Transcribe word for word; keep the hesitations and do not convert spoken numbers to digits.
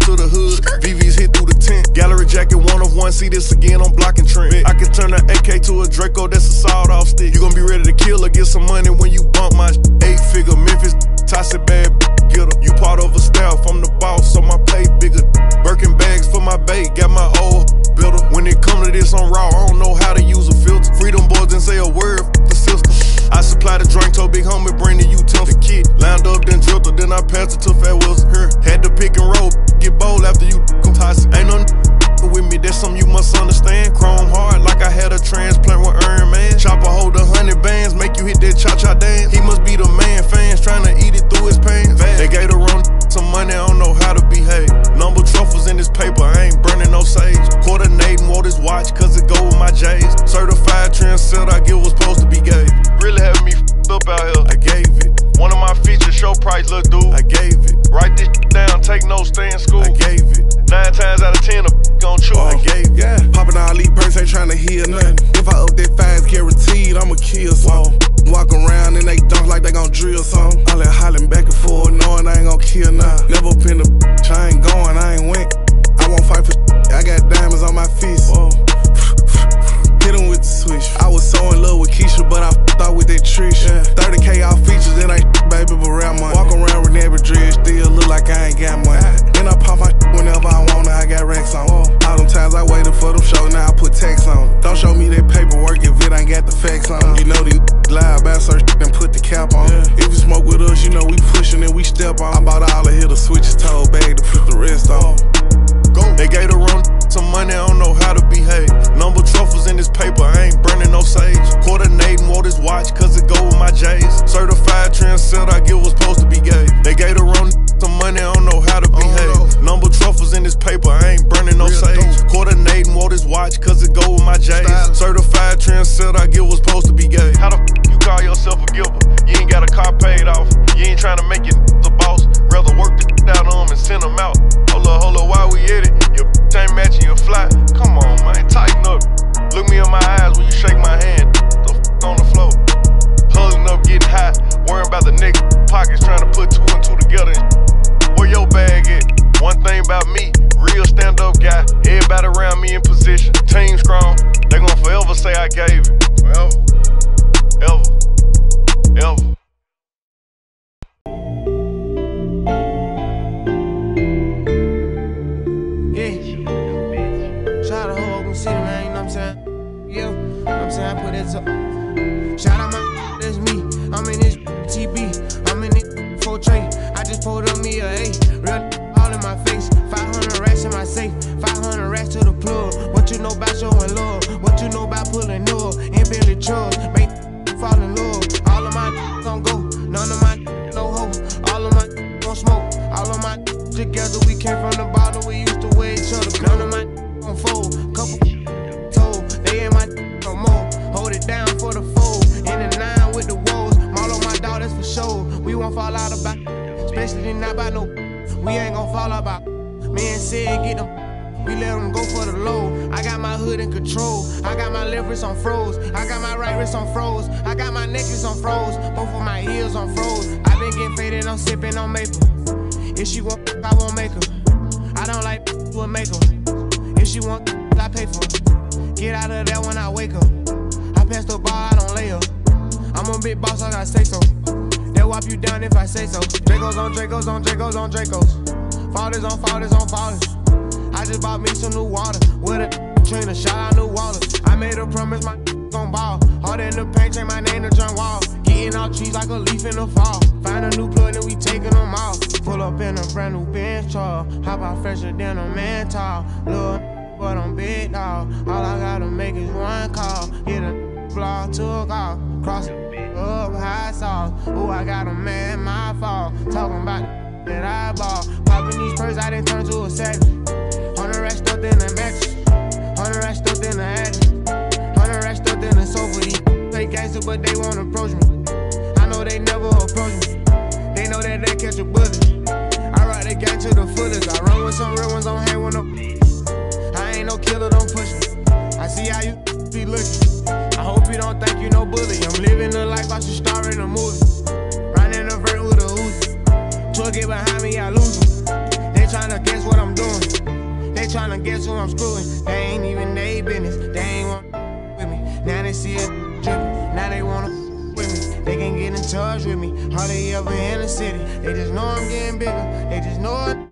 to the hood. V V's hit through the tent. Gallery jacket, one of one. See this again, I'm blocking Trent. I can turn an A K to a Draco, that's a sawed off stick. You gon' be ready to kill or get some money when you bump my eight figure. Memphis, toxic bad, get her. You part of a staff, I'm the boss, so my pay bigger. Birkin bags for my bait, got my old builder. When it come to this on raw, I don't know how to use a filter. Freedom boys didn't say a word, f the system. I supply the drink, told big homie, bring the utensil kit. Lined up, then drilled her, then I passed it to Fat Wilson. Her had to pick and roll, get bold after you come toxic. Ain't nothing with me, that's something you must understand. Chrome hard, like I had a transplant with Iron Man. Chopper hold a hundred bands, make you hit that cha-cha dance. He must be the man, fans trying to eat it through his pants. They gave the wrong some money, I don't know how to behave. Number truffles in this paper, I ain't burning no sage. Coordinating, wore this watch, cause it go with my J's. Certified trendsetter, I get what's supposed to be gave. Really having me f***ed up out here, I gave it. One of my features, show price, little dude, I gave it. Write this down, take notes, stay in school, I gave it. Nine times out of ten, a gon' chew, I gave it. Yeah. Poppin' all these perks, ain't tryna hear nothing. If I up that fast, guaranteed, I'ma kill some. Walk around and they dunk like they gon' drill some. I let hollin' back and forth, knowing I ain't gon' kill none. Never been a bitch, I ain't going, I ain't went. I won't fight for shit, I got diamonds on my fist. Whoa. Hit him with the switch. I was so in love with Keisha, but I f***ed out with that Trish. Yeah. thirty K off features, and I baby, but rap money. Walk around with every dread, still look like I ain't got money. Then I pop my whenever I want it, I got racks on. Whoa. All them times I waited for them shows, now I put tax on. Don't show me that paperwork if it ain't got the facts on. You know these lie about search and put the cap on. Yeah. If you smoke with us, you know we pushing and we step on. I bought all the hitter switches, told bag to put the rest on. Go. They gave the wrong some money, I don't know how to behave. Number truffles in this paper, I ain't burning no sage. Coordinating, wore this watch, cause it go with my J's. Certified trendsetter, I get what's supposed to be gave. They gave the wrong some money, I don't know how to behave. Number truffles in this paper, I ain't burning no sage. Coordinating, wore this watch, cause it go with my J's. Certified trendsetter, I get what's supposed to be gave. How the f you call yourself a giver? You ain't got a car paid off. You ain't trying to make it the boss. Rather work the out on them and send them out. Hold up, hold up, while we at it, your ain't matching your fly. Come on, man, tighten up. Look me in my eyes when you shake my hand. The f on the floor. Hugging up, getting high. Worrying about the next pockets, trying to put two and two together. Where your bag at? One thing about me, real stand-up guy. Everybody around me in position. Team strong. They gon' forever say I gave it. Forever. Ever. Ever. City, man, you know what I'm saying? Yeah, you know what I'm saying? I put that up. Shout out my, that's me. I'm in this T B. I'm in this four tray. I just pulled on me a A. Real all in my face. five hundred racks in my safe. five hundred racks to the plug. What you know about showing love? What you know about pulling up? And Billy Chubbs. Make fall in love. All of my gon' go. None of my no hoe. All of my gon' smoke. All of my together. We came from the bottom. We used to wear each other. None of my gon' fold. Couple told, they ain't my no more. Hold it down for the fold. In the nine with the woes. Maul on my dog, that's for sure. We won't fall out about, especially not by no. We ain't gon' fall out about. Me and Sid get them. We let them go for the low. I got my hood in control. I got my left wrist on froze. I got my right wrist on froze. I got my necklace on froze. Both of my heels on froze. I been getting faded, I'm sipping on maple. If she want, I won't make her. I don't like will make her. If she want, I pay for her. Get out of there when I wake up. I pass the bar, I don't lay up. I'm a big boss, I gotta say so. They'll whop you down if I say so. Dracos on Dracos on Dracos on Dracos. Fathers on fathers on fathers. I just bought me some new water. With a trainer, shout out new water. I made a promise my gon' ball. Hard in the paint, change my name to John Wall. Getting out trees like a leaf in the fall. Find a new plug and we taking them off. Pull up in a brand new Benz truck. Hop out fresher than a man tall. Lil' but I'm big dog. All I gotta make is one call. Get a vlog, took off. Cross it up, high sauce. Ooh, I got a man, my fault. Talking about that I bought. Popping these purses, I done turn to a savage. Hundred racks stuffed in the mattress. Hundred racks stuffed in the attic. Hundred racks stuffed in the sofa. These play gangster, but they won't approach me. I know they never approach me. They know that they catch a bullet. I ride the gang to the fullest. I run with some real ones, don't hang with them. I ain't no killer, don't push me. I see how you be looking. I hope you don't think you no bully. I'm living the life I should star in a movie. Riding in a vert with a Uzi. Truck get behind me, I lose them. They tryna guess what I'm doing. tryna guess who I'm screwing. They ain't even they business. They ain't want with me. Now they see it drippin'. Now they wanna with me. They can get in touch with me. Hardly ever in the city. They just know I'm getting bigger. They just know it.